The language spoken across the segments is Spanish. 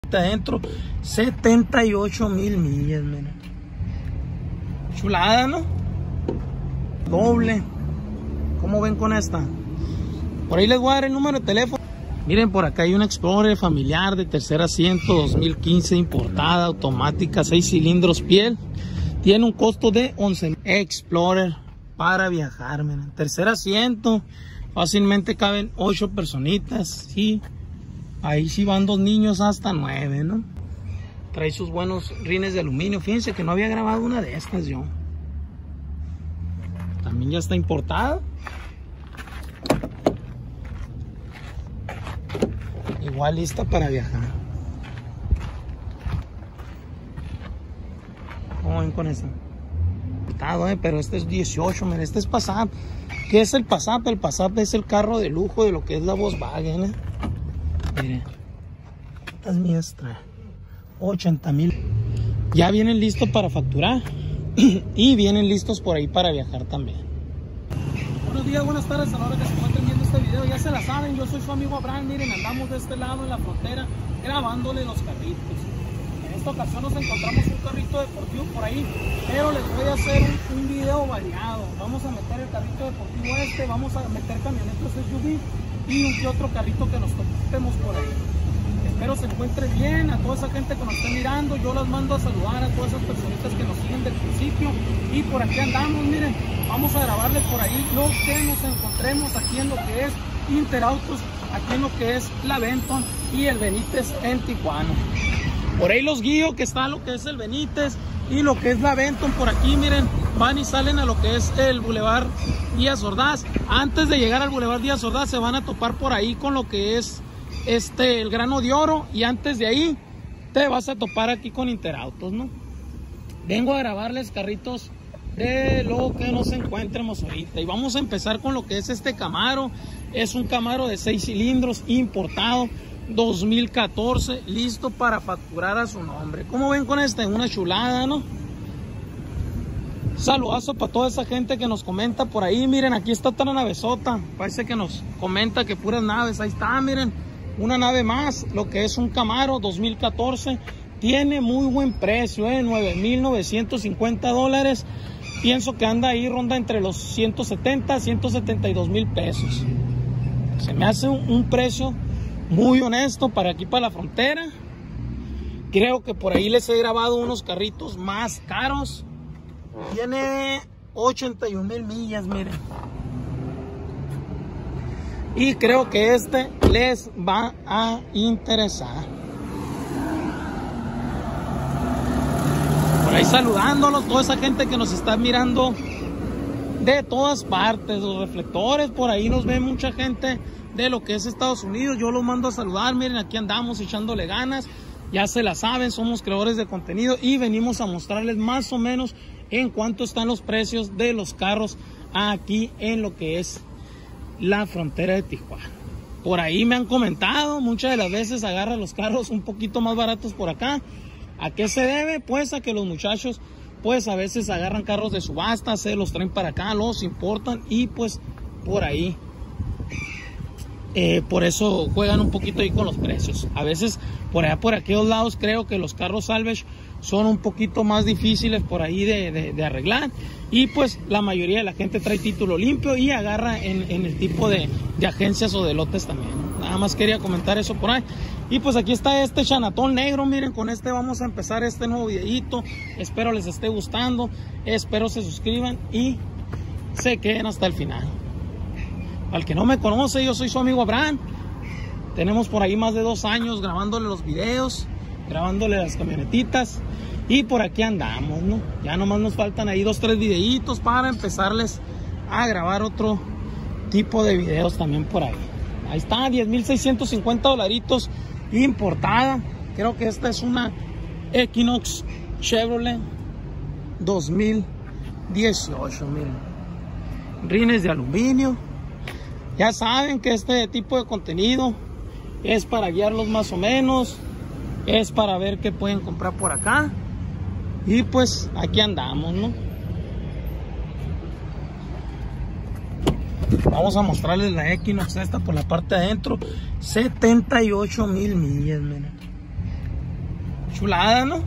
adentro, 78,000 millas, miren. Chulada, ¿no? Doble. ¿Cómo ven con esta? Por ahí les voy a dar el número de teléfono. Miren, por acá hay un Explorer familiar de tercer asiento 2015, importada, automática, 6 cilindros piel. Tiene un costo de 11,000. Explorer para viajar, miren. Tercer asiento, fácilmente caben 8 personitas. Sí, ahí sí van 2 niños hasta 9, ¿no? Trae sus buenos rines de aluminio. Fíjense que no había grabado una de estas yo. También ya está importada. Igual lista para viajar. ¿Cómo ven con eso? Pero este es 18, miren, este es Passat. ¿Qué es el Passat? El Passat es el carro de lujo de lo que es la Volkswagen, ¿eh? Miren, estas mías traen 80,000. Ya vienen listos para facturar y vienen listos por ahí para viajar también. Buenos días, buenas tardes a la hora que se encuentren viendo este video. Ya se la saben, yo soy su amigo Abraham. Miren, andamos de este lado en la frontera grabándole los carritos. En esta ocasión nos encontramos un carrito deportivo por ahí, pero les voy a hacer un video variado. Vamos a meter el carrito deportivo este, vamos a meter camionetas SUV y un que otro carrito que nos topemos por ahí. Espero se encuentre bien. A toda esa gente que nos está mirando, yo las mando a saludar a todas esas personitas que nos siguen del principio. Y por aquí andamos, miren, vamos a grabarles por ahí lo que nos encontremos aquí en lo que es Interautos, aquí en lo que es la Benton y el Benítez en Tijuana. Por ahí los guío que está lo que es el Benítez y lo que es la Benton. Por aquí, miren, van y salen a lo que es el Boulevard Díaz Ordaz. Antes de llegar al Boulevard Díaz Ordaz se van a topar por ahí con lo que es el Grano de Oro, y antes de ahí te vas a topar aquí con Interautos, ¿no? Vengo a grabarles carritos de lo que nos encuentremos ahorita, y vamos a empezar con lo que es este Camaro. Es un Camaro de 6 cilindros importado 2014, listo para facturar a su nombre. ¿Cómo ven con este? Una chulada, ¿no? Saludazo para toda esa gente que nos comenta por ahí. Miren, aquí está otra navezota, parece que nos comenta que puras naves. Ahí está, miren, una nave más, lo que es un Camaro 2014. Tiene muy buen precio, $9,950. Pienso que anda ahí, ronda entre los 170 a 172,000 pesos. Se me hace un precio muy honesto para aquí, para la frontera. Creo que por ahí les he grabado unos carritos más caros. Tiene 81,000 millas, miren. Y creo que este les va a interesar. Por ahí saludándolos, toda esa gente que nos está mirando de todas partes. Los reflectores, por ahí nos ve mucha gente de lo que es Estados Unidos. Yo los mando a saludar. Miren, aquí andamos echándole ganas. Ya se la saben, somos creadores de contenido y venimos a mostrarles más o menos en cuánto están los precios de los carros aquí en lo que es la frontera de Tijuana. Por ahí me han comentado, muchas de las veces agarran los carros un poquito más baratos por acá. ¿A qué se debe? Pues a que los muchachos pues a veces agarran carros de subasta, se los traen para acá, los importan y pues por ahí por eso juegan un poquito ahí con los precios. A veces por allá, por aquellos lados, creo que los carros salvage son un poquito más difíciles por ahí de arreglar, y pues la mayoría de la gente trae título limpio y agarra en el tipo de agencias o de lotes también. Nada más quería comentar eso por ahí. Y pues aquí está este chanatón negro. Miren, con este vamos a empezar este nuevo videito. Espero les esté gustando, espero se suscriban y se queden hasta el final. Al que no me conoce, yo soy su amigo Abraham. Tenemos por ahí más de 2 años grabándole los videos, grabándole las camionetitas, y por aquí andamos, ¿no? Ya nomás nos faltan ahí 2, 3 videitos para empezarles a grabar otro tipo de videos también por ahí. Ahí está, $10,650 importada. Creo que esta es una Equinox Chevrolet 2018, miren. Rines de aluminio. Ya saben que este tipo de contenido es para guiarlos más o menos, es para ver qué pueden comprar por acá, y pues aquí andamos, ¿no? Vamos a mostrarles la Equinox esta por la parte de adentro. 78,000 millas, miren. Chulada, ¿no?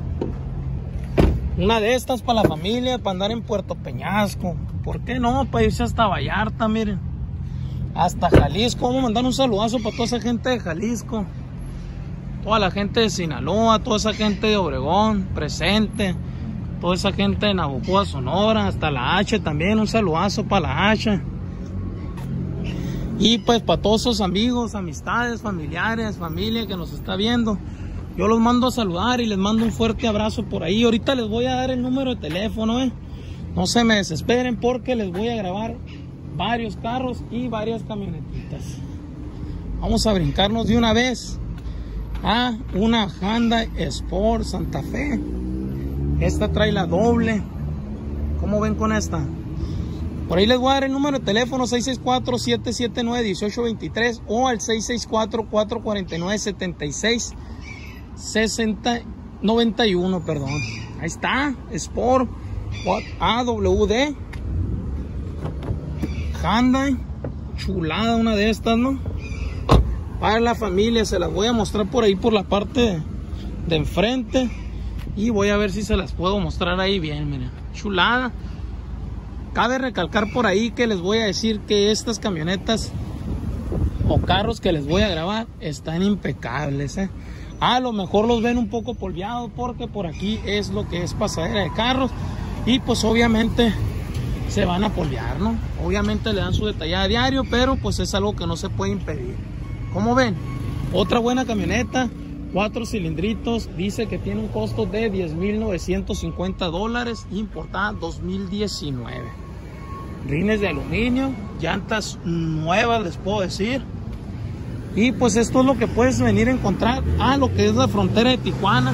Una de estas para la familia, para andar en Puerto Peñasco. ¿Por qué no? Para irse hasta Vallarta, miren. Hasta Jalisco. Vamos a mandar un saludazo para toda esa gente de Jalisco. Toda la gente de Sinaloa, toda esa gente de Obregón, presente. Toda esa gente de Navojoa, Sonora, hasta la H también. Un saludazo para la H. Y pues para todos esos amigos, amistades, familiares, familia que nos está viendo. Yo los mando a saludar y les mando un fuerte abrazo por ahí. Ahorita les voy a dar el número de teléfono, No se me desesperen porque les voy a grabar varios carros y varias camionetitas. Vamos a brincarnos de una vez a una Hyundai Sport Santa Fe. Esta trae la doble. ¿Cómo ven con esta? Por ahí les voy a dar el número de teléfono 664-779-1823 o al 664-449-7691, perdón. Ahí está, Sport AWD Hyundai, chulada una de estas, ¿no? Para la familia, se las voy a mostrar por ahí por la parte de enfrente y voy a ver si se las puedo mostrar ahí bien, miren, chulada. Cabe recalcar por ahí que les voy a decir que estas camionetas o carros que les voy a grabar están impecables, A lo mejor los ven un poco polveados porque por aquí es lo que es pasadera de carros y pues obviamente se van a polvear, ¿no? Obviamente le dan su detallada diario, pero pues es algo que no se puede impedir. ¿Cómo ven? Otra buena camioneta, 4 cilindritos, dice que tiene un costo de $10,950, importada 2019. Rines de aluminio, llantas nuevas les puedo decir. Y pues esto es lo que puedes venir a encontrar a lo que es la frontera de Tijuana.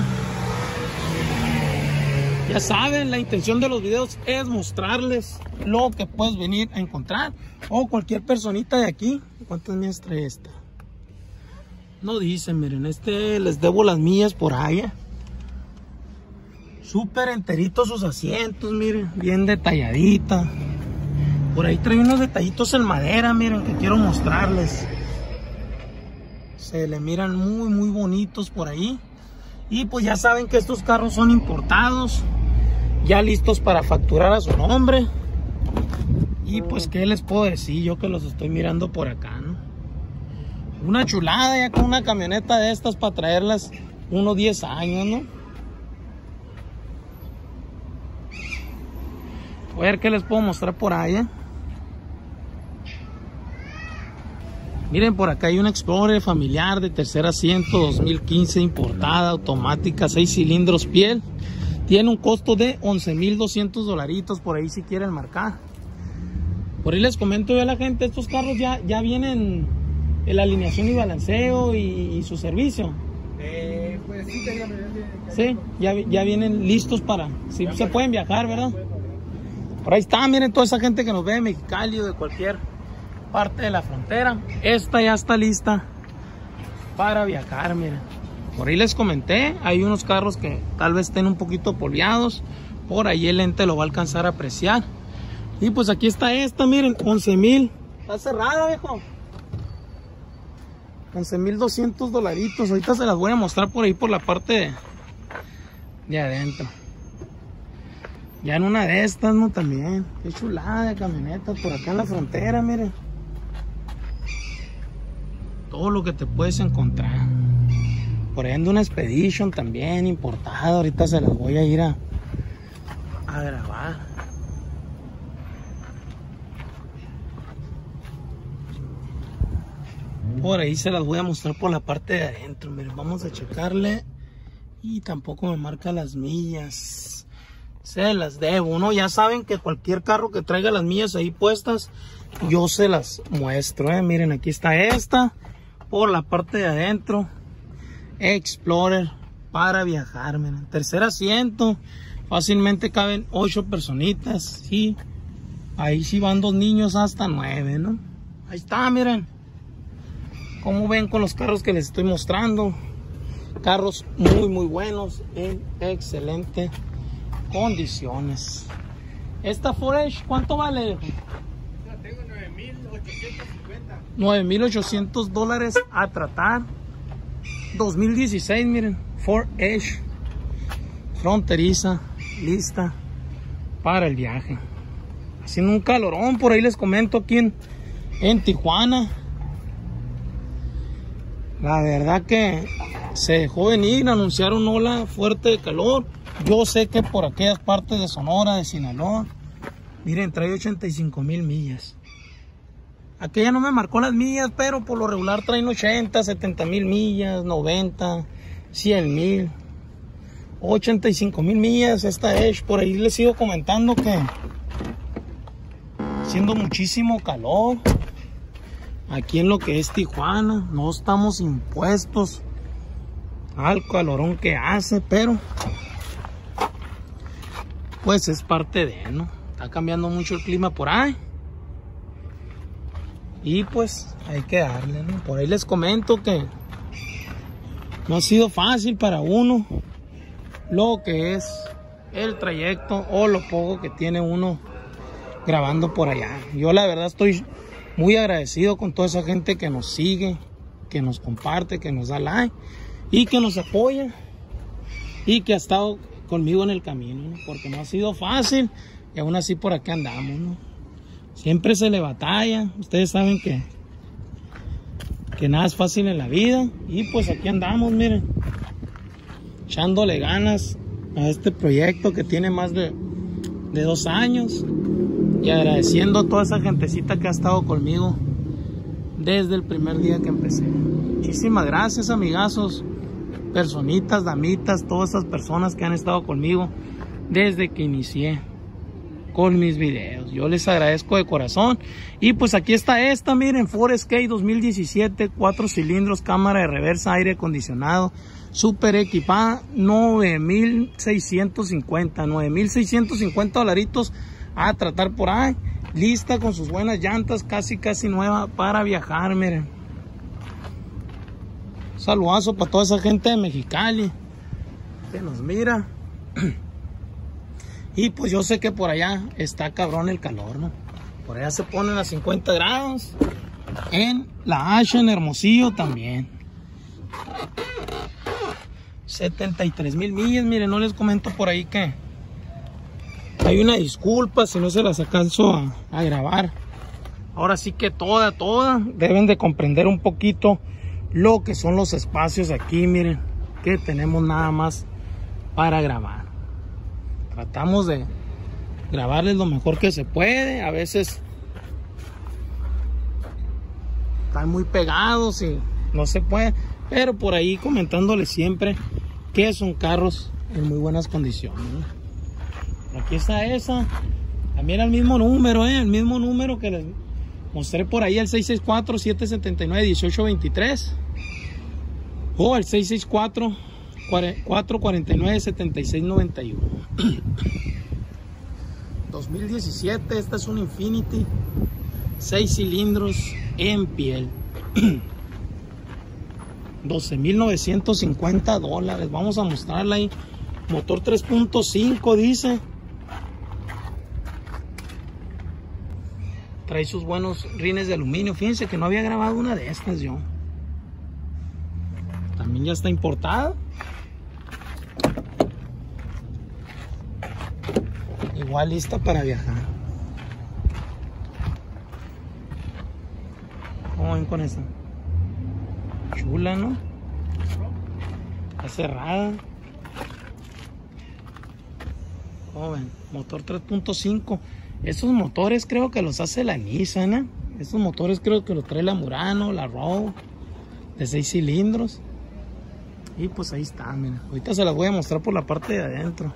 Ya saben, la intención de los videos es mostrarles lo que puedes venir a encontrar. O cualquier personita de aquí. ¿Cuántas millas trae esta? No dicen, miren, les debo las millas por ahí. Súper enteritos sus asientos, miren, bien detalladita. Por ahí trae unos detallitos en madera, miren, que quiero mostrarles. Se le miran muy bonitos por ahí. Y pues ya saben que estos carros son importados, ya listos para facturar a su nombre. Y pues qué les puedo decir, yo que los estoy mirando por acá, ¿no? Una chulada ya con una camioneta de estas para traerlas unos 10 años, ¿no? A ver qué les puedo mostrar por ahí, Miren, por acá hay una Explorer familiar de tercer asiento 2015, importada, automática, 6 cilindros piel. Tiene un costo de $11,200 por ahí si quieren marcar. Por ahí les comento yo a la gente, estos carros ya vienen en la alineación y balanceo y su servicio. Pues sí, sí, ya vienen listos para, si se pueden viajar, ¿verdad? Por ahí está, miren toda esa gente que nos ve de Mexicali o de cualquier parte de la frontera. Esta ya está lista para viajar, miren. Por ahí les comenté, hay unos carros que tal vez estén un poquito polveados. Por ahí el lente lo va a alcanzar a apreciar. Y pues aquí está esta, miren, 11,000. Está cerrada, viejo. 11,200 $. Ahorita se las voy a mostrar por ahí por la parte de adentro. Ya en una de estas, ¿no? También. Qué chulada de camionetas por acá en la frontera, miren. Todo lo que te puedes encontrar. Por ahí anda una Expedition también importada. Ahorita se las voy a ir a grabar. Por ahí se las voy a mostrar por la parte de adentro. Miren, vamos a checarle. Y tampoco me marca las millas. Se las debo, ¿no? Ya saben que cualquier carro que traiga las millas ahí puestas, yo se las muestro, Miren, aquí está esta. Por la parte de adentro. Explorer para viajar, miren. Tercer asiento. Fácilmente caben 8 personitas. Y ahí sí van 2 niños hasta 9, ¿no? Ahí está, miren. Como ven con los carros que les estoy mostrando. Carros muy buenos. En excelente condiciones. Esta Forage, ¿cuánto vale? La tengo $9,850. $9,800 a tratar. 2016, miren. Ford Edge fronteriza, lista para el viaje. Haciendo un calorón, por ahí les comento, aquí en Tijuana. La verdad que se dejó venir, anunciaron ola fuerte de calor. Yo sé que por aquellas partes de Sonora, de Sinaloa, miren, trae 85,000 millas. Aquella no me marcó las millas, pero por lo regular traen 80, 70,000 millas, 90, 100,000, 85,000 millas. Esta Edge, por ahí les sigo comentando que haciendo muchísimo calor aquí en lo que es Tijuana. No estamos impuestos al calorón que hace, pero pues es parte de, ¿no? Está cambiando mucho el clima por ahí y pues hay que darle, ¿no? Por ahí les comento que no ha sido fácil para uno lo que es el trayecto o lo poco que tiene uno grabando por allá. Yo la verdad estoy muy agradecido con toda esa gente que nos sigue, que nos comparte, que nos da like y que nos apoya y que ha estado conmigo en el camino, ¿no? Porque no ha sido fácil y aún así por aquí andamos, ¿no? Siempre se le batalla, ustedes saben que nada es fácil en la vida y pues aquí andamos, miren, echándole ganas a este proyecto que tiene más de 2 años y agradeciendo a toda esa gentecita que ha estado conmigo desde el primer día que empecé. Muchísimas gracias, amigazos, personitas, damitas, todas esas personas que han estado conmigo desde que inicié con mis videos. Yo les agradezco de corazón. Y pues aquí está esta, miren, Ford Escape 2017, 4 cilindros, cámara de reversa, aire acondicionado, súper equipada, 9,650 dolaritos a tratar por ahí, lista con sus buenas llantas, casi nueva para viajar, miren. Saludazo para toda esa gente de Mexicali que nos mira. Y pues yo sé que por allá está cabrón el calor, ¿no? Por allá se ponen a 50 grados. En la Asha, en Hermosillo también. 73,000 millas, miren, no les comento por ahí que hay una disculpa si no se las alcanzo a grabar. Ahora sí que toda deben de comprender un poquito lo que son los espacios aquí, miren, que tenemos nada más para grabar. Tratamos de grabarles lo mejor que se puede. A veces están muy pegados y no se puede, pero por ahí comentándole siempre que son carros en muy buenas condiciones, ¿no? Aquí está esa, también el mismo número, el mismo número que les mostré por ahí, el 664-779-1823 o el 664-449-7691. 2017, esta es un Infiniti 6 cilindros en piel. 12,950 dólares. Vamos a mostrarla ahí. Motor 3.5 dice. Trae sus buenos rines de aluminio. Fíjense que no había grabado una de estas yo. También ya está importada. Igual lista para viajar. ¿Cómo ven con esta? Chula, ¿no? Está cerrada. ¿Cómo ven? Motor 3.5. Esos motores creo que los hace la Nissan, ¿eh? Esos motores creo que los trae la Murano, la Rogue, de 6 cilindros. Y pues ahí está, miren. Ahorita se las voy a mostrar por la parte de adentro.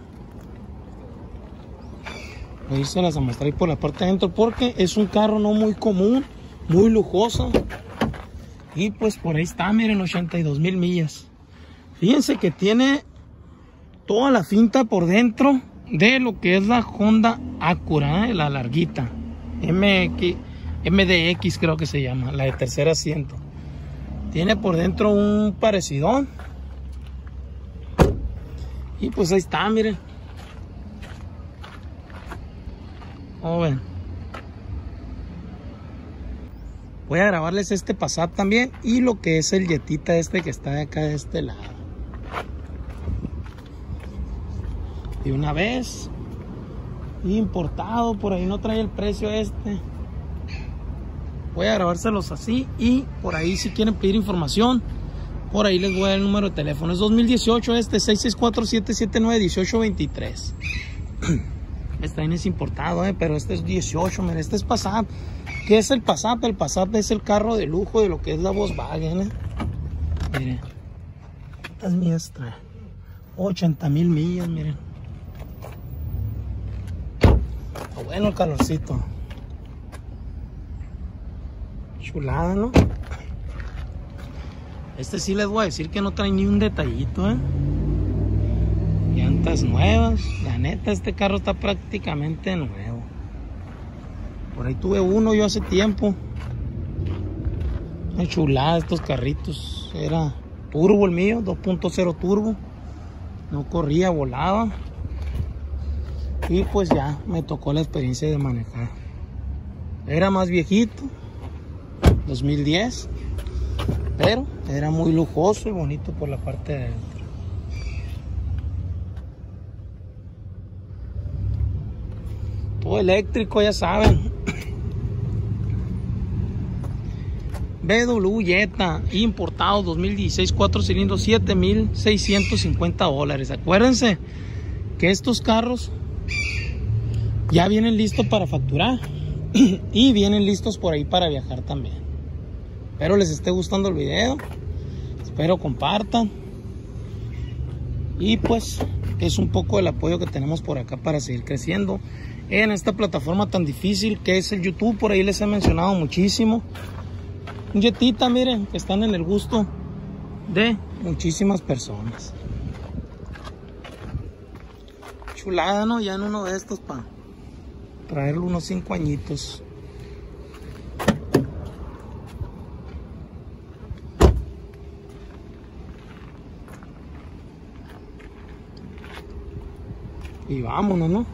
Voy a irse las a mostrar por la parte de adentro porque es un carro no muy común, muy lujoso. Y pues por ahí está, miren, 82,000 millas. Fíjense que tiene toda la finta por dentro de lo que es la Honda Acura, la larguita. MDX creo que se llama, la de tercer asiento. Tiene por dentro un parecidón. Y pues ahí está, miren. ¿Cómo ven? Voy a grabarles este Passat también y lo que es el Jetita este que está de acá de este lado. de una vez. Importado, por ahí no trae el precio este. Voy a grabárselos así. Y por ahí si quieren pedir información, por ahí les voy a dar el número de teléfono. Es 2018 este, 664-779-1823. Este también es importado, pero este es 18, mira, este es Passat. ¿Qué es el Passat? El Passat es el carro de lujo de lo que es la Volkswagen, Miren, estas millas trae 80,000 millas, miren. Está bueno el calorcito. Chulada, ¿no? Este sí les voy a decir que no trae ni un detallito, Llantas nuevas. La neta, este carro está prácticamente nuevo. Por ahí tuve uno yo hace tiempo. Una chulada estos carritos. Era turbo el mío, 2.0 turbo. No corría, volaba. Y pues ya me tocó la experiencia de manejar. Era más viejito, 2010, pero era muy lujoso y bonito por la parte de adentro. Todo eléctrico, ya saben. BMW Jetta importado 2016, 4 cilindros, 7,650 dólares. Acuérdense que estos carros ya vienen listos para facturar y vienen listos por ahí para viajar también. Espero les esté gustando el video, espero compartan, y pues es un poco el apoyo que tenemos por acá para seguir creciendo en esta plataforma tan difícil que es el YouTube. Por ahí les he mencionado muchísimo. Un Jettita, miren, que están en el gusto de muchísimas personas. Chulada, ¿no? Ya en uno de estos para traerle unos 5 añitos. Y vámonos, ¿no?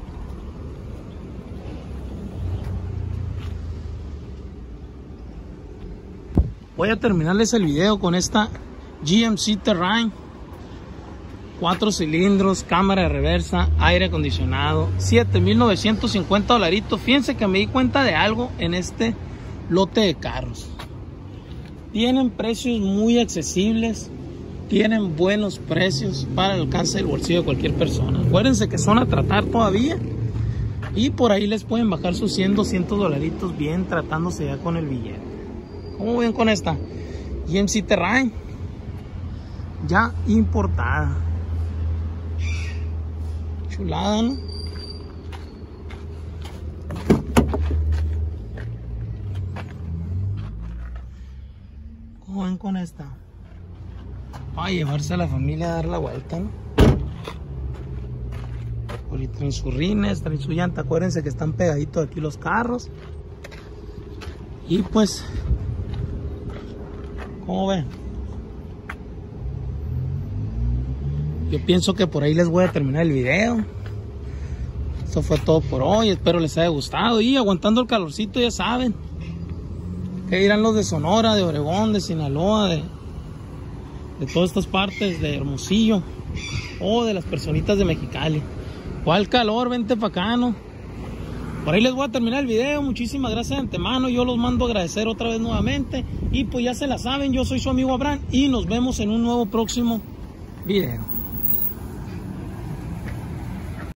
Voy a terminarles el video con esta GMC Terrain, 4 cilindros, cámara de reversa, aire acondicionado, 7,950 dolaritos. Fíjense que me di cuenta de algo en este lote de carros. Tienen precios muy accesibles, tienen buenos precios para el alcance del bolsillo de cualquier persona. Acuérdense que son a tratar todavía y por ahí les pueden bajar sus 100, 200 dolaritos bien tratándose ya con el billete. ¿Cómo ven con esta GMC Terrain ya importada? Chulada, ¿no? ¿Cómo ven con esta? Para llevarse a la familia a dar la vuelta, ¿no? Por ahí traen sus rines, traen su llanta. Acuérdense que están pegaditos aquí los carros. Y pues, ¿cómo ven? Yo pienso que por ahí les voy a terminar el video. Esto fue todo por hoy. Espero les haya gustado. Y aguantando el calorcito, ya saben. ¿Qué dirán los de Sonora, de Obregón, de Sinaloa, de todas estas partes, de Hermosillo, o de las personitas de Mexicali? ¿Cuál calor? Vente pa' acá, ¿no? Por ahí les voy a terminar el video. Muchísimas gracias de antemano. Yo los mando a agradecer otra vez nuevamente. Y pues ya se la saben, yo soy su amigo Abraham y nos vemos en un nuevo próximo video.